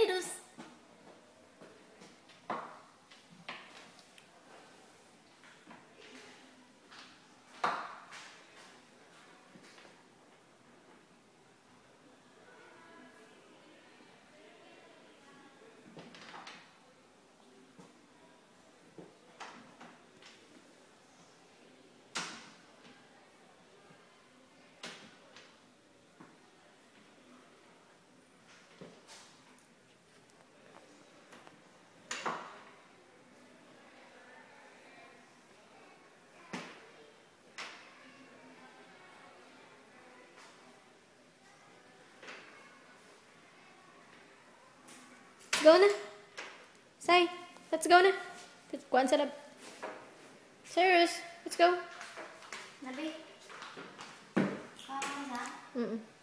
Cyrus. Go na. Say, let's go na. Kuan sa lab. Cirrus, let's go. Nabi. Na?